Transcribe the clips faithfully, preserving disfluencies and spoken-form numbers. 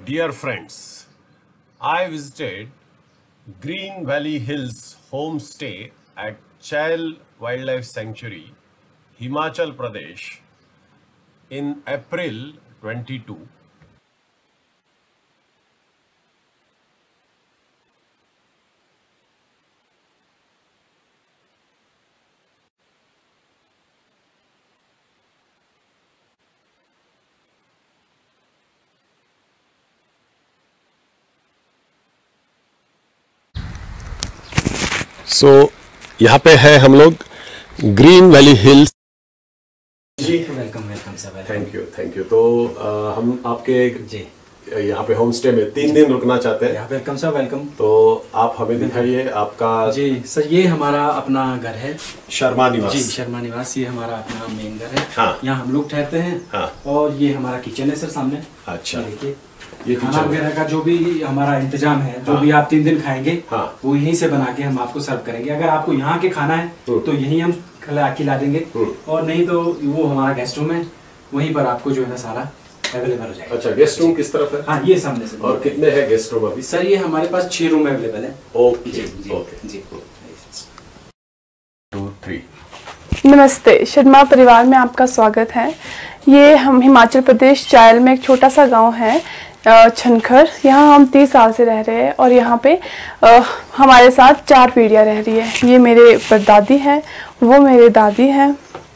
Dear friends, I visited Green Valley Hills homestay at Chail Wildlife Sanctuary, Himachal Pradesh in April twenty-two. So so, यहाँ पे है हम लोग green valley hills. जी welcome welcome sir. Thank you thank you. तो आ, हम आपके जी यहाँ पे होम स्टे में तीन दिन रुकना चाहते हैं। Welcome sir welcome. तो आप हमें दिखाइए आपका। जी सर, ये हमारा अपना घर है शर्मा निवास। जी शर्मा निवास, ये हमारा अपना मेन घर है। हाँ। यहाँ हम लोग ठहरते हैं। हाँ। और ये हमारा किचन है सर सामने। अच्छा, ये देखिए, ये खाना किचन वगैरह का जो भी हमारा इंतजाम है, जो हाँ। भी आप तीन दिन खाएंगे हाँ। वो यहीं से बना के हम आपको सर्व करेंगे। अगर आपको यहाँ के खाना है तो यहीं हम खिला खिला देंगे, और नहीं तो वो हमारा गेस्ट रूम है, वहीं पर आपको जो है ना सारा अवेलेबल हो जाएगा। अच्छा, गेस्ट रूम किस तरफ है? हाँ, ये सामने से। और कितने हैं गेस्ट रूम अभी? सर ये हमारे पास छह रूम अवेलेबल है। ओके जी जी ओके। जी। Two three. नमस्ते, शर्मा परिवार में आपका स्वागत है। ये हम हिमाचल प्रदेश चायल में एक छोटा सा गांव है छनखर। यहाँ हम तीस साल से रह रहे हैं और यहाँ पे आ, हमारे साथ चार पीढ़ियाँ रह रही है। ये मेरे परदादी हैं, वो मेरे दादी हैं,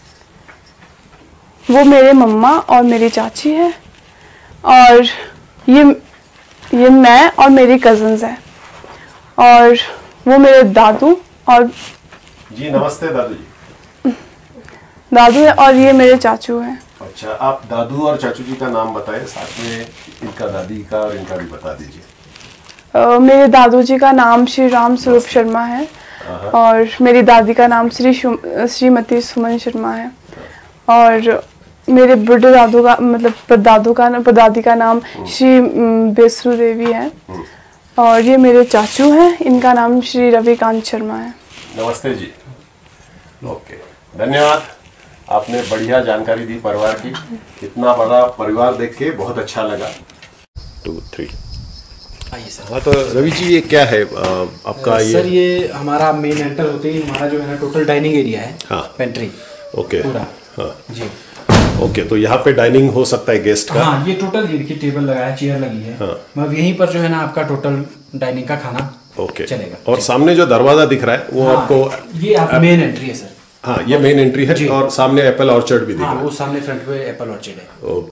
वो मेरे मम्मा और मेरी चाची है, और ये ये मैं और मेरी कज़न्स हैं, और वो मेरे दादू और जी नमस्ते दादू जी। दादू है, और ये मेरे चाचू हैं। अच्छा, आप दादू और चाचू जी का नाम बताएं, साथ में इनका दादी का और इनका भी बता दीजिए। Uh, मेरे दादू जी का नाम श्री राम स्वरूप शर्मा है, और मेरी दादी का नाम श्री श्रीमती सुमन शर्मा है, और मेरे बुढ़े दादू का मतलब परदादू का परदादी का नाम श्री बेसरू देवी है, और ये मेरे चाचू हैं, इनका नाम श्री रविकांत शर्मा है। नमस्ते जी। ओके, धन्यवाद। आपने बढ़िया जानकारी दी परिवार की। इतना बड़ा परिवार देख के बहुत अच्छा लगा। Two three. आइए सर। हाँ, तो रवि जी ये क्या है आ, आपका? ये सर ये हमारा मेन एंटर होते ही हमारा जो है ना टोटल डाइनिंग एरिया है। हाँ। Pantry okay. पूरा। हाँ जी ओके। तो यहाँ पे डाइनिंग हो सकता है गेस्ट का? हाँ, ये टोटल ये देखिए टेबल लगा है, चेयर लगी है। हाँ। मतलब यहीं पर जो है ना आपका टोटल डाइनिंग का खाना ओके चलेगा। और सामने जो दरवाजा दिख रहा है वो हाँ, आपको? ये आप मेन एंट्री है सर। हाँ, ये मेन एंट्री है, और सामने एप्पल ऑर्चर्ड भी दिख हाँ, रहा वो सामने फ्रंट पे एप्पल ऑर्चर्ड है। है।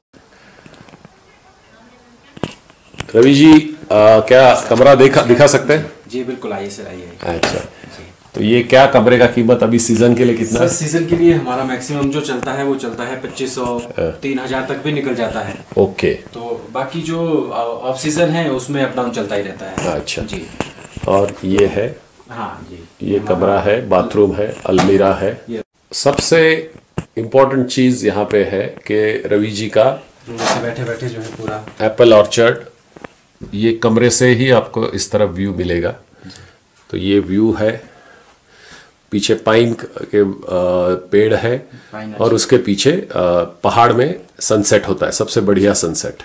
रवि जी आ, क्या कमरा देखा दिखा सकते हैं? जी बिल्कुल, आइए सर आइए। अच्छा, तो ये क्या कमरे का कीमत अभी सीजन के लिए कितना सर है? सीजन के लिए हमारा मैक्सिमम जो चलता है वो चलता है पच्चीस सौ तीन हजार तक भी निकल जाता है। ओके। तो बाकी जो ऑफ सीजन है उसमें अप डाउन चलता ही रहता है। अच्छा जी। और ये है? हाँ जी, ये कमरा है, बाथरूम है, अलमीरा है। सबसे इम्पोर्टेंट चीज यहाँ पे है कि रवि जी का जैसे बैठे बैठे जो है पूरा एप्पल ऑर्चर्ड, ये कमरे से ही आपको इस तरफ व्यू मिलेगा। तो ये व्यू है, पीछे पाइन के पेड़ है, और उसके पीछे पहाड़ में सनसेट होता है, सबसे बढ़िया सनसेट।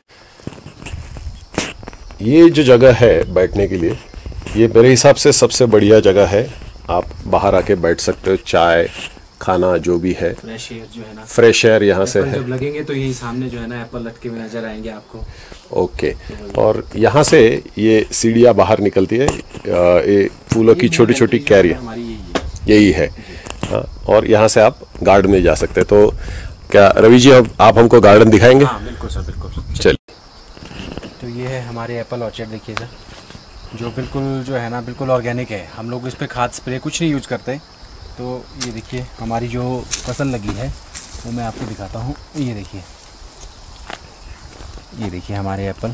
ये जो जगह है बैठने के लिए, ये मेरे हिसाब से सबसे बढ़िया जगह है। आप बाहर आके बैठ सकते हो, चाय खाना जो भी है, फ्रेश एयर जो है ना, फ्रेश एयर यहाँ से है। जब लगेंगे तो यही सामने जो है ना एप्पल लटके हुए नजर आएंगे आपको। ओके। और यहाँ से ये सीढ़ियाँ बाहर निकलती है, ये फूलों की छोटी छोटी कैरियाँ, हमारी यही है। यही है। हाँ, और यहाँ से आप गार्डन में जा सकते हैं। तो क्या रवि जी अब आप हमको गार्डन दिखाएंगे? हाँ बिल्कुल सर, बिल्कुल। चलिए। तो ये है हमारे एप्पल ऑर्चर्ड, देखिए सर, जो बिल्कुल जो है ना बिल्कुल ऑर्गेनिक है। हम लोग इस पे खाद स्प्रे कुछ नहीं यूज करते। तो ये देखिए हमारी जो फसल लगी है वो मैं आपको दिखाता हूँ। ये देखिए, ये देखिए हमारे एप्पल।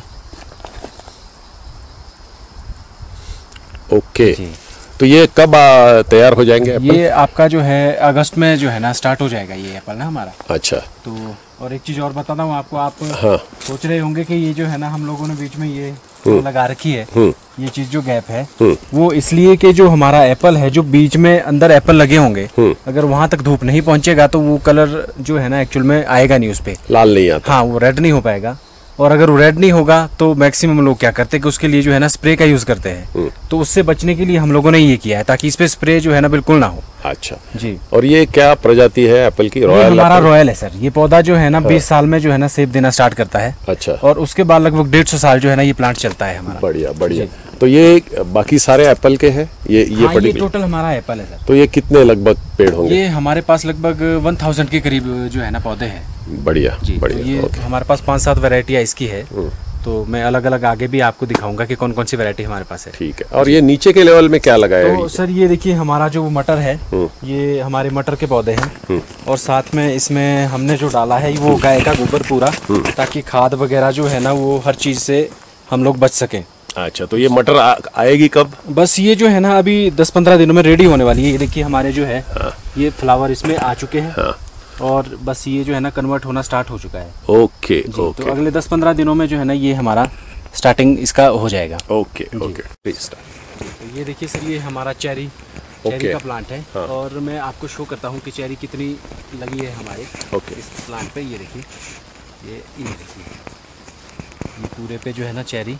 ओके। जी। तो ये कब आ, तैयार हो जाएंगे एप्पल? ये आपका जो है अगस्त में जो है ना स्टार्ट हो जाएगा ये एप्पल ना हमारा। अच्छा। तो और एक चीज़ और बताता हूँ आपको, आप हाँ। सोच रहे होंगे कि ये जो है ना हम लोगों ने बीच में ये लगा रखी है, ये चीज़ जो गैप है वो इसलिए कि जो हमारा एप्पल है, जो बीच में अंदर एप्पल लगे होंगे, अगर वहाँ तक धूप नहीं पहुँचेगा तो वो कलर जो है ना एक्चुअल में आएगा नहीं, उस पर लाल नहीं आता। हाँ, वो रेड नहीं हो पाएगा। और अगर वो रेड नहीं होगा तो मैक्सिमम लोग क्या करते हैं कि उसके लिए जो है ना स्प्रे का यूज करते हैं। तो उससे बचने के लिए हम लोगों ने ये किया है ताकि इस पे स्प्रे जो है ना बिल्कुल ना हो। अच्छा जी। और ये क्या प्रजाति है एप्पल की? ये रॉयल हमारा एप्पल? रॉयल है सर। ये पौधा जो है ना बीस साल में जो है ना सेब देना स्टार्ट करता है। अच्छा। और उसके बाद लगभग डेढ़ सौ साल जो है ना ये प्लांट चलता है हमारा। बढ़िया बढ़िया। तो ये बाकी सारे एप्पल के हैं? ये ये हाँ, ये पर्टिकुलर टोटल हमारा एप्पल है सर। तो ये कितने लगभग पेड़ होंगे? ये हमारे पास लगभग वन थाउजेंड के करीब जो है ना पौधे हैं। बढ़िया जी। बढ़िया। तो ये ओके। हमारे पास पांच सात वैरायटियाँ इसकी है। तो मैं अलग अलग आगे भी आपको दिखाऊंगा कि कौन कौन सी वैरायटी हमारे पास है। ठीक है। और ये नीचे के लेवल में क्या लगा है? तो सर ये देखिए हमारा जो मटर है ये हमारे मटर के पौधे हैं। और साथ में इसमें हमने जो डाला है वो गाय का गोबर पूरा, ताकि खाद वगैरह जो है ना वो हर चीज़ से हम लोग बच सकें। अच्छा। तो ये मटर आ, आएगी कब? बस ये जो है ना अभी दस पंद्रह दिनों में रेडी होने वाली है। ये देखिए हमारे जो है ये फ्लावर इसमें आ चुके हैं। हाँ। और बस ये जो है ना कन्वर्ट होना स्टार्ट हो चुका है। ओके जी। ओके तो अगले दस पंद्रह दिनों में जो है ना ये हमारा स्टार्टिंग इसका हो जाएगा। Okay okay please start. तो ये देखिए सर ये हमारा चेरी चेरी ओके। का प्लांट है। हाँ। और मैं आपको शो करता हूँ कि चेरी कितनी लगी है हमारे ओके। इस प्लांट पे। ये देखिए ये ये देखिए ये पूरे पे जो है ना चेरी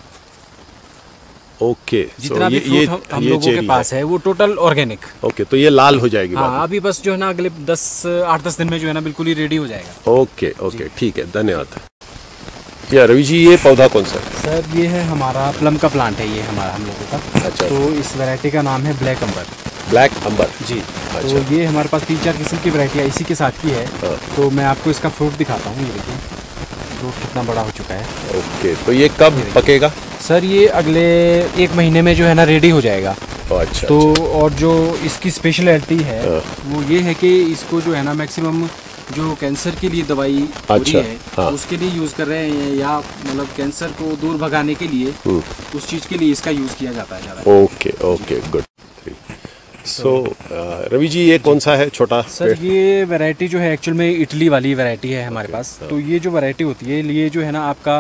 ओके। जितना so भी ये फ्रूट ये हम, हम ये लोगों के चेरी पास है वो टोटल ऑर्गेनिक। ओके। तो ये लाल हो जाएगी बाद हाँ अभी बस जो है ना अगले दस आठ दस दिन में जो है ना बिल्कुल ही रेडी हो जाएगा। में? ओके ओके ठीक है, धन्यवाद। या रवि जी ये पौधा कौन सा है? सर ये है हमारा प्लम का प्लांट है ये हमारा हम लोगों का। अच्छा। तो इस वैरायटी का नाम है ब्लैक अंबर। ब्लैक अंबर। जी। अच्छा। तो ये हमारे पास तीन चार किस्म की वैरायटियाँ इसी के साथ की है। हाँ। तो मैं आपको इसका फ्रूट दिखाता हूँ। ये देखिए फ्रूट कितना बड़ा हो चुका है। ओके। तो ये कब पकेगा? सर ये अगले एक महीने में जो है ना रेडी हो जाएगा। ओ, अच्छा। तो और जो इसकी स्पेशलिटी है हाँ। वो ये है कि इसको जो है ना मैक्सिमम जो कैंसर के लिए दवाई हो रही अच्छा, है हाँ। उसके लिए यूज़ कर रहे हैं, या मतलब कैंसर को दूर भगाने के लिए उस चीज़ के लिए इसका यूज़ किया जाता है ज़्यादा। Okay okay good. So Ravi ji ये कौन सा है छोटा सर पेड़? ये वैरायटी जो है एक्चुअल में इटली वाली वैरायटी है हमारे पास। तो ये जो वैरायटी होती है ये जो है ना आपका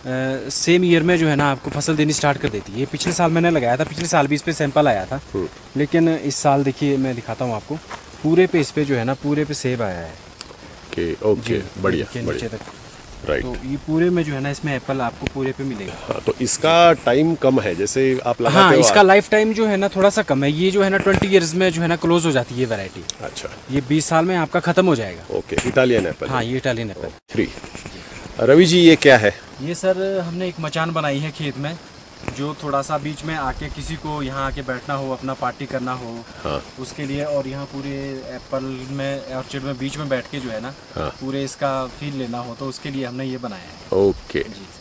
सेम ईयर में जो है ना आपको फसल देनी स्टार्ट कर देती है। ये पिछले साल मैंने लगाया था, पिछले साल भी इस पे सैंपल आया था। लेकिन इस साल देखिए मैं दिखाता हूँ आपको, पूरे पे इस पे जो है ना पूरे पे सेब आया है। ओके ओके बढ़िया नीचे बढ़िया तक। राइट। तो ये पूरे में जो है ना इसमें एप्पल आपको पूरे पे मिलेगा। हाँ, तो इसका टाइम कम है जैसे आप लगाते हाँ हो इसका आप- लाइफ टाइम जो है ना थोड़ा सा कम है। ये जो है ना ट्वेंटी इयर्स में जो है ना क्लोज हो जाती है वैरायटी। अच्छा। ये बीस साल में आपका खत्म हो जाएगा। ओके। Italian apple. हाँ ये Italian apple. Three. Ravi ji ये क्या है? ये सर हमने एक मचान बनाई है खेत में, जो थोड़ा सा बीच में आके किसी को यहाँ आके बैठना हो, अपना पार्टी करना हो, हाँ। उसके लिए। और यहाँ पूरे एप्पल में ऑर्चिड में बीच में बैठ के जो है ना हाँ। पूरे इसका फील लेना हो तो उसके लिए हमने ये बनाया है। Okay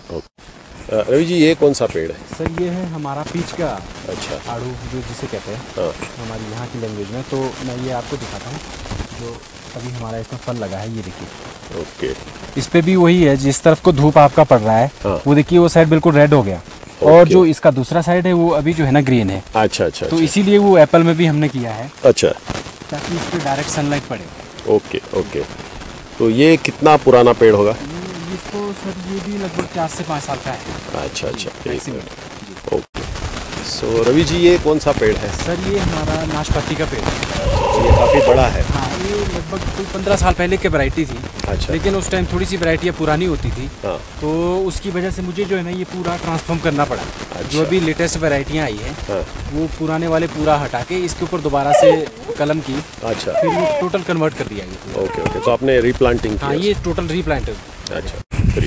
okay. अ, रवि जी ये कौन सा पेड़ है? सर ये है हमारा पीच का अच्छा। आड़ू जो जिसे कहते हैं हाँ। हमारी यहाँ की लैंग्वेज में। तो मैं ये आपको दिखाता हूँ जो अभी हमारा इसमें फल लगा है। ये देखिए ओके इस पे भी वही है, जिस तरफ को धूप आपका पड़ रहा है हाँ। वो देखिए वो साइड बिल्कुल रेड हो गया। और ओके। जो इसका दूसरा साइड है वो अभी जो है ना ग्रीन है। अच्छा अच्छा तो अच्छा। इसीलिए वो एप्पल में भी हमने किया है अच्छा ताकि इस पे डायरेक्ट सनलाइट पड़े। Okay okay. तो ये कितना पुराना पेड़ होगा? ये- इसको सर ये भी लगभग चार से पाँच साल का है अच्छा अच्छा एक maximum. Minute. Okay. So Ravi ji ये कौन सा पेड़ है? सर ये हमारा नाशपाती का पेड़ है। ये काफ़ी बड़ा है। हाँ ये लगभग कोई पंद्रह साल पहले की वैरायटी थी। अच्छा। लेकिन उस टाइम थोड़ी सी वैरायटियाँ पुरानी होती थी। हाँ। तो उसकी वजह से मुझे जो है ना ये पूरा ट्रांसफॉर्म करना पड़ा। अच्छा। जो अभी लेटेस्ट वैरायटियाँ आई हैं हाँ। वो पुराने वाले पूरा हटा के इसके ऊपर दोबारा से कलम की, अच्छा। फिर वो टोटल कन्वर्ट कर दिया गया। Okay okay. तो आपने रिप्लांटिंग हाँ किया? ये टोटल रीप्लांटेड। अच्छा थ्री।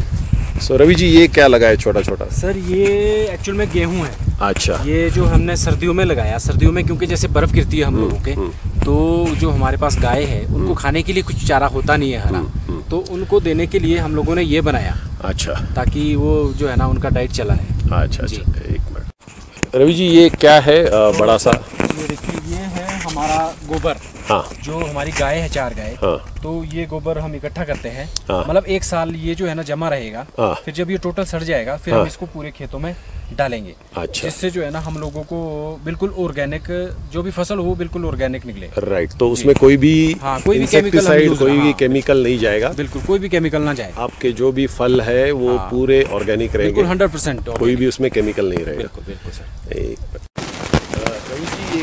सो रवि जी ये क्या लगा है छोटा छोटा? सर ये एक्चुअल में गेहूं है। अच्छा। ये जो हमने सर्दियों में लगाया, सर्दियों में क्योंकि जैसे बर्फ़ गिरती है हम लोगों के, तो जो हमारे पास गाय है उनको खाने के लिए कुछ चारा होता नहीं है हरा, तो उनको देने के लिए हम लोगों ने ये बनाया अच्छा ताकि वो जो है ना उनका डाइट चला है। अच्छा अच्छा। एक मिनट रवि जी ये क्या है आ, बड़ा सा? ये देखिए ये है हमारा गोबर। हाँ। जो हमारी गाय है, चार गाय। हाँ। तो ये गोबर हम इकट्ठा करते हैं। हाँ। मतलब एक साल ये जो है ना जमा रहेगा। हाँ। फिर जब ये टोटल सड़ जाएगा फिर हाँ। हम इसको पूरे खेतों में डालेंगे। अच्छा। जिससे जो है ना हम लोगों को बिल्कुल ऑर्गेनिक जो भी फसल हो वो बिल्कुल ऑर्गेनिक निकले। राइट। तो उसमें कोई भी हाँ, कोई भी chemical हम इंसेक्टिसाइड use- कोई भी हाँ। केमिकल नहीं जाएगा? बिल्कुल कोई भी केमिकल ना जाए। आपके जो भी फल है वो हाँ। पूरे ऑर्गेनिक रहेंगे? बिल्कुल हंड्रेड परसेंट कोई भी उसमें केमिकल नहीं रहेगा? बिल्कुल बिल्कुल सर। एक मिनट। अ, रवि जी ये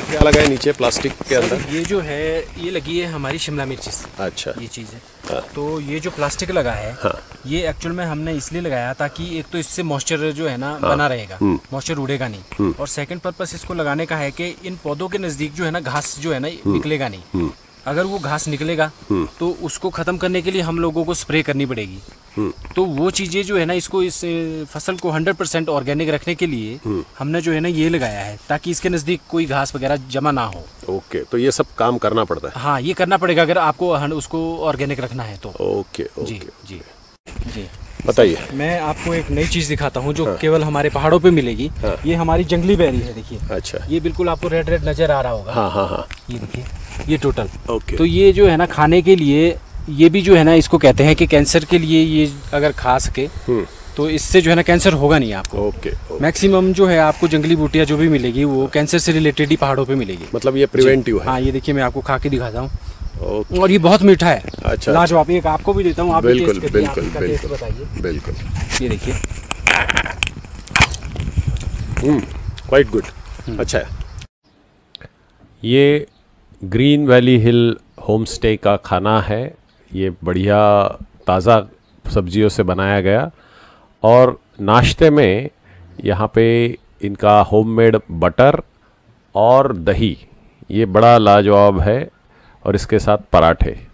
क्या लगा है नीचे प्लास्टिक के अंदर? ये जो है ये लगी है हमारी शिमला मिर्ची। अच्छा, ये चीज़ है। तो ये जो प्लास्टिक लगा है, हाँ। ये एक्चुअल में हमने इसलिए लगाया ताकि एक तो इससे मॉइस्चर जो है ना हाँ। बना रहेगा, मॉइस्चर उड़ेगा नहीं, और सेकंड पर्पस इसको लगाने का है कि इन पौधों के नज़दीक जो है ना घास जो है ना निकलेगा नहीं। अगर वो घास निकलेगा तो उसको ख़त्म करने के लिए हम लोगों को स्प्रे करनी पड़ेगी। तो वो चीज़ें जो है ना इसको इस फसल को हंड्रेड परसेंट ऑर्गेनिक रखने के लिए हमने जो है ना ये लगाया है ताकि इसके नज़दीक कोई घास वगैरह जमा ना हो। ओके, तो ये सब काम करना पड़ता है? हाँ, ये करना पड़ेगा अगर आपको उसको ऑर्गेनिक रखना है तो। ओके ओके जी जी जी बताइए। मैं आपको एक नई चीज़ दिखाता हूँ जो हाँ। केवल हमारे पहाड़ों पे मिलेगी। हाँ। ये हमारी जंगली बेरी है, देखिए। अच्छा, ये बिल्कुल आपको रेड रेड नज़र आ रहा होगा। हाँ हाँ हाँ, ये देखिए, ये टोटल। ओके। तो ये जो है ना खाने के लिए, ये भी जो है ना इसको कहते हैं कि कैंसर के लिए ये अगर खा सके तो इससे जो है ना कैंसर होगा नहीं आपको। Okay, okay. मैक्सिमम जो है आपको जंगली बूटियाँ जो भी मिलेगी वो कैंसर से रिलेटेड ही पहाड़ों पे मिलेगी। मतलब ये प्रिवेंटिव है? हाँ, ये देखिए मैं आपको खा के दिखाता हूँ, और ये बहुत मीठा है। अच्छा, लाजवाब। एक आपको भी देता हूँ, आप बिल्कुल भी बिल्कुल बिल्कुल बताइए। बिल्कुल, ये देखिए, क्वाइट गुड, अच्छा है। ये green valley hill home stay का खाना है। ये बढ़िया ताज़ा सब्जियों से बनाया गया, और नाश्ते में यहाँ पे इनका होममेड बटर और दही, ये बड़ा लाजवाब है, और इसके साथ पराठे।